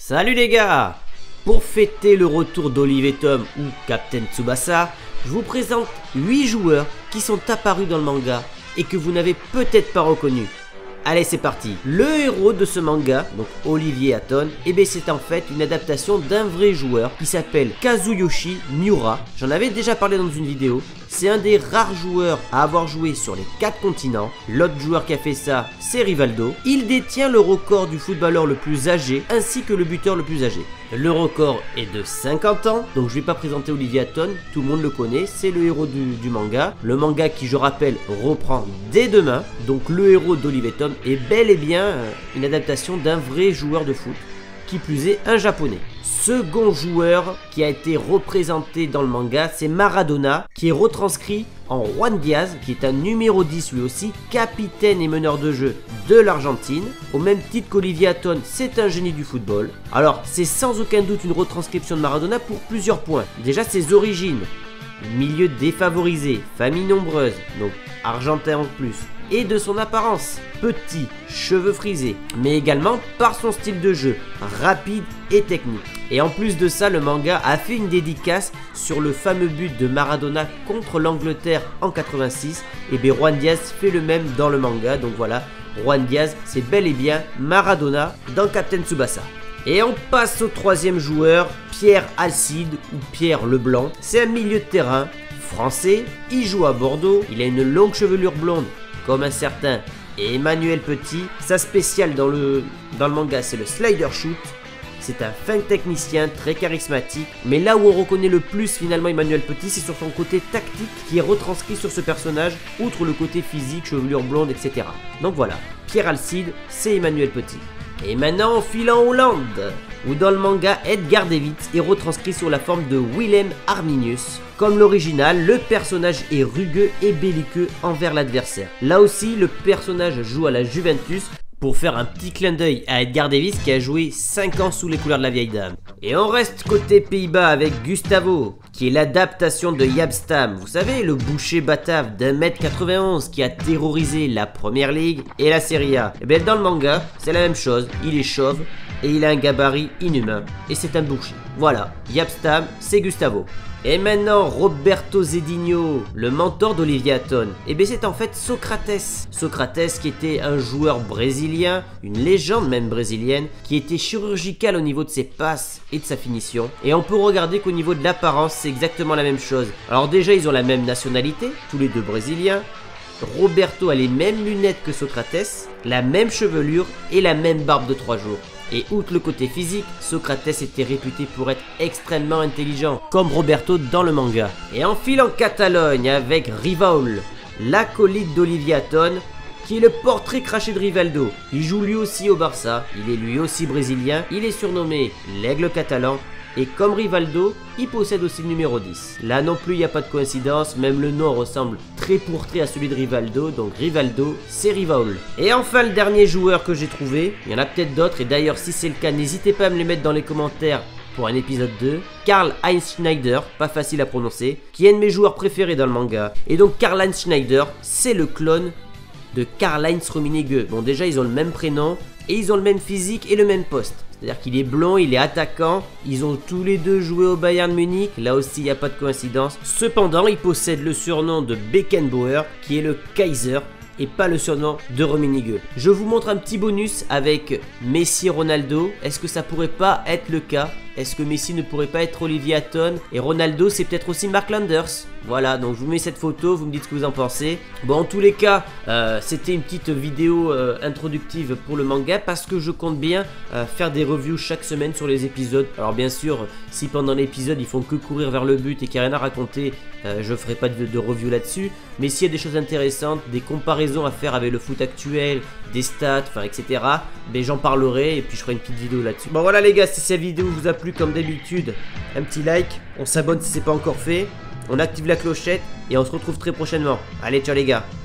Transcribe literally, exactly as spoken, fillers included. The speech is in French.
Salut les gars! Pour fêter le retour d'Olive et Tom ou Captain Tsubasa, je vous présente huit joueurs qui sont apparus dans le manga et que vous n'avez peut-être pas reconnus. Allez, c'est parti. Le héros de ce manga, donc Olivier Hatton, eh bien c'est en fait une adaptation d'un vrai joueur qui s'appelle Kazuyoshi Miura. J'en avais déjà parlé dans une vidéo. C'est un des rares joueurs à avoir joué sur les quatre continents. L'autre joueur qui a fait ça, c'est Rivaldo. Il détient le record du footballeur le plus âgé ainsi que le buteur le plus âgé. Le record est de cinquante ans, donc je vais pas présenter Olivier Hatton, tout le monde le connaît, c'est le héros du, du manga. Le manga qui, je rappelle, reprend dès demain, donc le héros d'Olivier Hatton est bel et bien euh, une adaptation d'un vrai joueur de foot, qui plus est un japonais. Second joueur qui a été représenté dans le manga, c'est Maradona, qui est retranscrit en Juan Diaz, qui est un numéro dix lui aussi, capitaine et meneur de jeu de l'Argentine. Au même titre qu'Olivier Hatton, c'est un génie du football. Alors, c'est sans aucun doute une retranscription de Maradona pour plusieurs points. Déjà, ses origines, milieu défavorisé, famille nombreuse, donc argentin en plus, et de son apparence, petit, cheveux frisés, mais également par son style de jeu, rapide et technique. Et en plus de ça, le manga a fait une dédicace sur le fameux but de Maradona contre l'Angleterre en quatre-vingt-six, et bien Juan Diaz fait le même dans le manga, donc voilà, Juan Diaz c'est bel et bien Maradona dans Captain Tsubasa. Et on passe au troisième joueur, Pierre Alcide ou Pierre Leblanc. C'est un milieu de terrain français, il joue à Bordeaux, il a une longue chevelure blonde comme un certain Emmanuel Petit. Sa spéciale dans le, dans le manga, c'est le slider shoot. C'est un fin technicien très charismatique, mais là où on reconnaît le plus finalement Emmanuel Petit, c'est sur son côté tactique qui est retranscrit sur ce personnage, outre le côté physique, chevelure blonde, et cetera. Donc voilà, Pierre Alcide, c'est Emmanuel Petit. Et maintenant on file en Hollande, où dans le manga Edgar Davids est retranscrit sous la forme de Willem Arminius. Comme l'original, le personnage est rugueux et belliqueux envers l'adversaire. Là aussi, le personnage joue à la Juventus, pour faire un petit clin d'œil à Edgar Davids qui a joué cinq ans sous les couleurs de la vieille dame. Et on reste côté Pays-Bas avec Gustavo, qui est l'adaptation de Jaap Stam. Vous savez, le boucher batave d'un mètre quatre-vingt-onze qui a terrorisé la Première Ligue et la Serie A. Et bien dans le manga, c'est la même chose. Il est chauve et il a un gabarit inhumain. Et c'est un boucher. Voilà, Jaap Stam, c'est Gustavo. Et maintenant, Roberto Zedinho, le mentor d'Olivier Hatton. Et bien c'est en fait Socrates. Socrates qui était un joueur brésilien, une légende même brésilienne, qui était chirurgical au niveau de ses passes et de sa finition. Et on peut regarder qu'au niveau de l'apparence, c'est exactement la même chose. Alors déjà, ils ont la même nationalité, tous les deux brésiliens. Roberto a les mêmes lunettes que Socrates, la même chevelure et la même barbe de trois jours. Et outre le côté physique, Socrates était réputé pour être extrêmement intelligent, comme Roberto dans le manga. Et on file en Catalogne avec Rivaol, l'acolyte d'Olivier Hatton, qui est le portrait craché de Rivaldo. Il joue lui aussi au Barça, il est lui aussi brésilien, il est surnommé l'aigle catalan. Et comme Rivaldo, il possède aussi le numéro dix. Là non plus, il n'y a pas de coïncidence, même le nom ressemble très pour trait à celui de Rivaldo, donc Rivaldo, c'est Rivaol. Et enfin, le dernier joueur que j'ai trouvé, il y en a peut-être d'autres, et d'ailleurs si c'est le cas, n'hésitez pas à me les mettre dans les commentaires pour un épisode deux. Karl-Heinz Schneider, pas facile à prononcer, qui est un de mes joueurs préférés dans le manga. Et donc Karl-Heinz Schneider, c'est le clone de Karl-Heinz Rummenigge. Bon déjà, ils ont le même prénom, et ils ont le même physique et le même poste. C'est-à-dire qu'il est blond, il est attaquant, ils ont tous les deux joué au Bayern Munich, là aussi il n'y a pas de coïncidence. Cependant, il possède le surnom de Beckenbauer, qui est le Kaiser, et pas le surnom de Rummenigge. Je vous montre un petit bonus avec Messi et Ronaldo. Est-ce que ça pourrait pas être le cas? Est-ce que Messi ne pourrait pas être Olivier Hatton? Et Ronaldo, c'est peut-être aussi Mark Landers. Voilà, donc je vous mets cette photo, vous me dites ce que vous en pensez. Bon, en tous les cas, euh, c'était une petite vidéo euh, introductive pour le manga, parce que je compte bien euh, faire des reviews chaque semaine sur les épisodes. Alors bien sûr, si pendant l'épisode ils font que courir vers le but et qu'il n'y a rien à raconter, euh, je ferai pas de, de review là-dessus. Mais s'il y a des choses intéressantes, des comparaisons à faire avec le foot actuel, des stats, enfin et cetera, ben j'en parlerai et puis je ferai une petite vidéo là-dessus. Bon voilà les gars, si cette vidéo vous a plu comme d'habitude, un petit like, on s'abonne si c'est pas encore fait. On active la clochette et on se retrouve très prochainement. Allez, ciao les gars.